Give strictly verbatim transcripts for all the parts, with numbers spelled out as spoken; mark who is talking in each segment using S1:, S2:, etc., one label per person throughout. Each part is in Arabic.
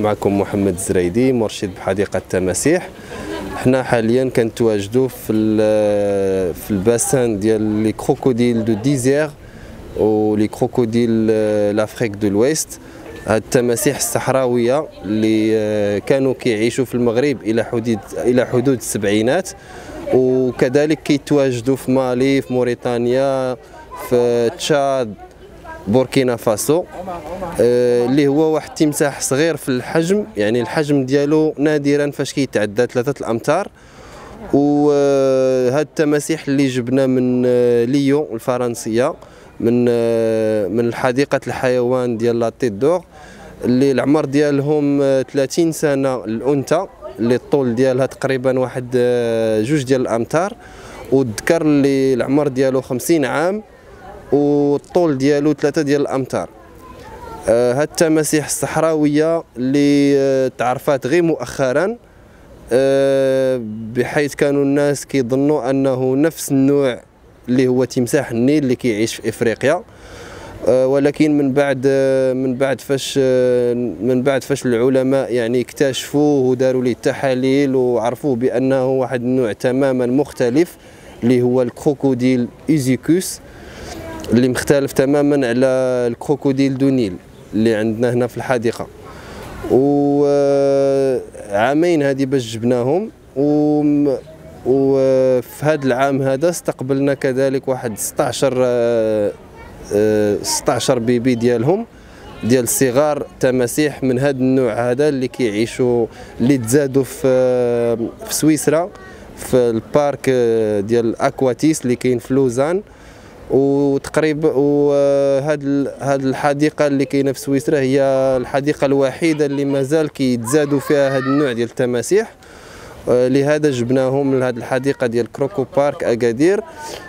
S1: معكم محمد الزريدي مرشد بحديقة التماسيح. حنا حاليا كنتواجدوا في في الباسان ديال لي كروكوديل دو ديزير و لي كروكوديل لافريك دو لويست. هاد التماسيح الصحراويه اللي كانوا كيعيشوا في المغرب الى حدود الى حدود السبعينات، وكذلك كيتواجدوا في مالي، في موريتانيا، في تشاد، بوركينا فاسو، اللي هو واحد التمساح صغير في الحجم، يعني الحجم ديالو نادرا فاش كيتعدى ثلاثة الامتار. وهاد التماسيح اللي جبنا من ليون الفرنسيه، من من حديقه الحيوان ديال لا تيت دور، اللي العمر ديالهم ثلاثين سنه الانثى، اللي الطول ديالها تقريبا واحد جوج ديال الامتار، والذكر اللي العمر ديالو خمسين عام والطول ديالو ثلاثة ديال الامتار. آه هاد التماسيح الصحراويه اللي آه تعرفات غير مؤخرا، آه بحيث كانوا الناس كيظنوا انه نفس النوع اللي هو تمساح النيل اللي كيعيش في افريقيا، آه ولكن من بعد آه من بعد فاش آه من بعد فاش العلماء يعني اكتشفوه وداروا ليه التحاليل وعرفوه بانه واحد النوع تماما مختلف، اللي هو الكروكوديل ايزيكوس، اللي مختلف تماما على الكروكوديل دو نيل اللي عندنا هنا في الحديقه. وعامين هذه باش جبناهم، وفي هذا العام هذا استقبلنا كذلك واحد ستطاش ستطاش بيبي ديالهم، ديال صغار تماسيح من هذا النوع هذا اللي كيعيشوا، اللي تزادوا في في سويسرا في البارك ديال اكواتيس اللي كاين في لوزان. وتقريبا وهاد هاد الحديقه اللي كاينه في سويسرا هي الحديقه الوحيده اللي مازال كيتزادوا فيها هاد النوع ديال التماسيح. لهذا جبناهم لهاد الحديقه ديال كروكو بارك اكادير،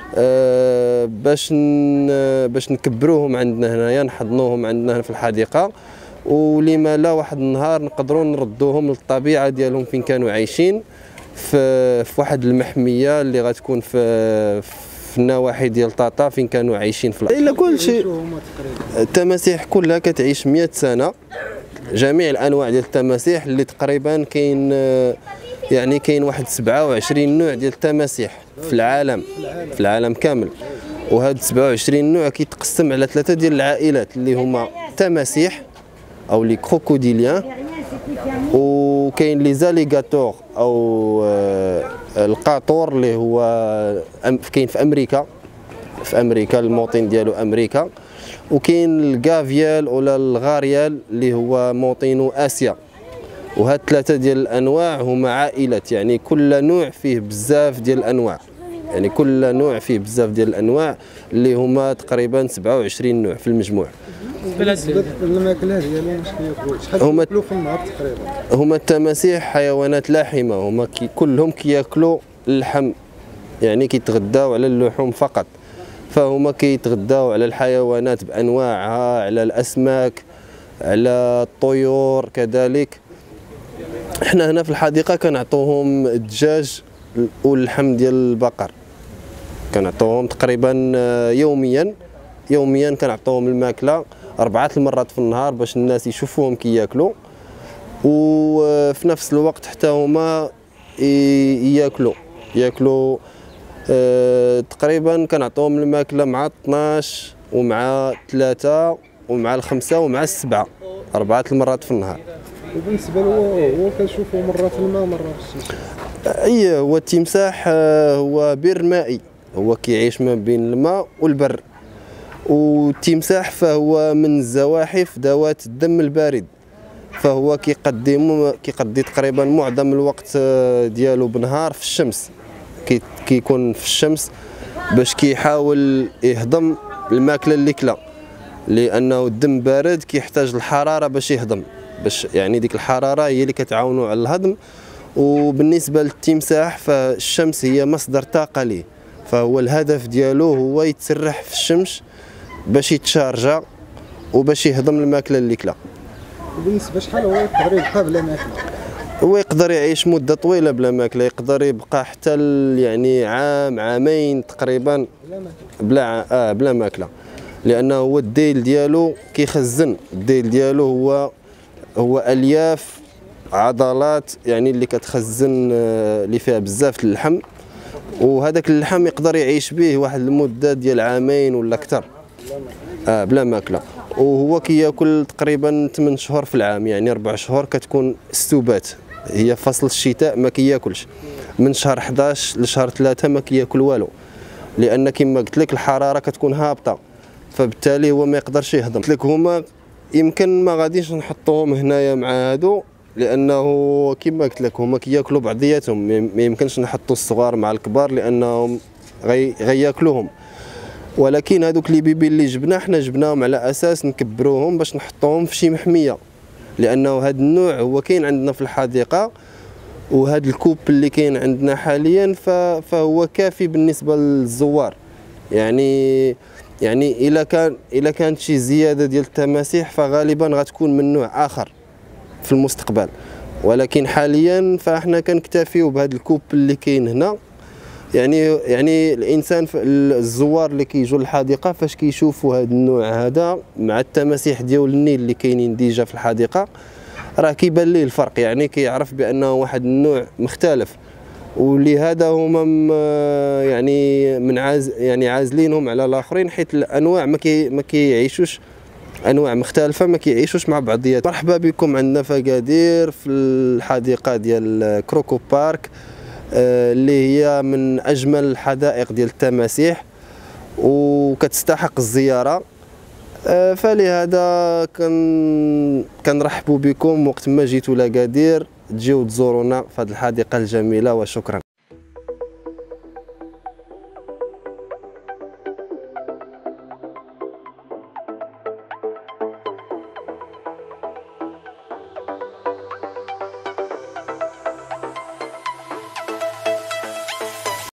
S1: باش باش نكبروهم عندنا هنايا، نحضنوهم عندنا هنا في الحديقه، ولما لا واحد النهار نقدروا نردوهم للطبيعه ديالهم فين كانوا عايشين، في في واحد المحميه اللي غتكون في في النواحي ديال طاطا فين كانوا عايشين في الا كل شيء. التماسيح كلها كتعيش مئة سنه، جميع الانواع ديال التماسيح اللي تقريبا كاين يعني كاين واحد سبعة وعشرين نوع ديال التماسيح في العالم في العالم كامل. وهاد سبعة وعشرين نوع كيتقسم على ثلاثه ديال العائلات اللي هما تماسيح او لي كروكوديليان، وكاين لي زاليغاتور او القاطور اللي هو كاين في امريكا في امريكا الموطن ديالو امريكا، وكاين الكافيال ولا الغاريال اللي هو موطنو اسيا. وهاد ثلاثه ديال الانواع هما عائلات، يعني كل نوع فيه بزاف ديال الانواع، يعني كل نوع فيه بزاف ديال الانواع اللي هما تقريبا سبعة وعشرين نوع في المجموع.
S2: بالنسبه للماكله ديالهم واش كياكلوا؟ شحال كياكلوا في النهار تقريبا؟
S1: هما التماسيح حيوانات لاحمه، هما كي كلهم كياكلوا اللحم، يعني كيتغداو على اللحوم فقط، فهما كيتغداو على الحيوانات بانواعها، على الاسماك، على الطيور كذلك. احنا هنا في الحديقه كنعطوهم الدجاج واللحم ديال البقر، كنعطوهم تقريبا يوميا يوميا كنعطوهم الماكله أربعة المرات في النهار باش الناس يشوفوهم كياكلوا، وفي نفس الوقت حتى هما ياكلوا ياكلوا اه تقريبا كنعطوهم الماكله مع اثناش ومع ثلاثة ومع الخمسة ومع السبعة أربعة المرات في النهار.
S2: وبالنسبه له هو كنشوفه مره في الماء مره في الشمس.
S1: اي هو التمساح هو بر مائي، هو كيعيش ما بين الماء والبر. والتمساح فهو من الزواحف ذوات الدم البارد، فهو كيقدم كيقضي تقريبا معظم الوقت ديالو بنهار في الشمس، كيكون في الشمس باش كيحاول يهضم الماكله اللي كلا، لانه الدم بارد كيحتاج الحراره باش يهضم، باش يعني ديك الحراره هي اللي كتعاونو على الهضم. وبالنسبه للتمساح فالشمس هي مصدر طاقه ليه، فهو الهدف ديالو هو يتسرح في الشمس باش يتشارجا وباش يهضم الماكله اللي كلا.
S2: وبالنسبه شحال هو يقدر يبقى بلا ماكله؟
S1: هو يقدر يعيش مده طويله بلا ماكله، يقدر يبقى حتى يعني عام عامين تقريبا
S2: بلا ماكله
S1: بلا اه بلا ماكله، لانه هو الديل ديالو كيخزن، الديل ديالو هو هو الياف عضلات يعني اللي كتخزن اللي فيها بزاف اللحم، وهذاك اللحم يقدر يعيش به واحد المده ديال عامين ولا اكثر اه بلا ماكله. وهو كياكل تقريبا ثمانية شهور في العام، يعني أربع شهور كتكون استوبات، هي فصل الشتاء ما كياكلش. من شهر حداش لشهر ثلاثة ما كياكل والو، لان كما قلت لك الحراره كتكون هابطه، فبالتالي هو ما يقدرش يهضم. قلت لك هما يمكن ما غاديش نحطوهم هنايا مع هادو، لانه كما قلت لك هما كياكلوا بعضياتهم، ما يمكنش نحطوا الصغار مع الكبار لانهم غي غياكلوهم. ولكن هذوك لي بيبي اللي جبنا حنا جبناهم على اساس نكبروهم باش نحطوهم في شي محميه، لانه هذا النوع هو كاين عندنا في الحديقه، وهذا الكوب اللي كاين عندنا حاليا فهو كافي بالنسبه للزوار. يعني يعني الا كان الا كانت شي زياده ديال التماسيح فغالبا غتكون من نوع اخر في المستقبل، ولكن حاليا فاحنا كنكتفيو بهذا الكوب اللي كاين هنا. يعني يعني الانسان الزوار اللي كيجوا للحديقه فاش كيشوفوا هذا النوع هذا مع التماسيح ديال النيل اللي كاينين ديجا في الحديقه راه كيبان ليه الفرق، يعني كيعرف بانه واحد النوع مختلف. ولهذا هما يعني من عاز يعني عازلينهم على الاخرين، حيت الانواع ما كي ما كيعيشوش، انواع مختلفه ما كيعيشوش مع بعضيات. مرحبا بكم عندنا في أكادير في الحديقه ديال كروكو بارك اللي هي من اجمل الحدائق ديال التماسيح وكتستحق الزياره. فلهذا كن كنرحبوا بكم وقت ما جيتوا لأكادير تجيو تزورونا في هذه الحديقه الجميله، وشكرا.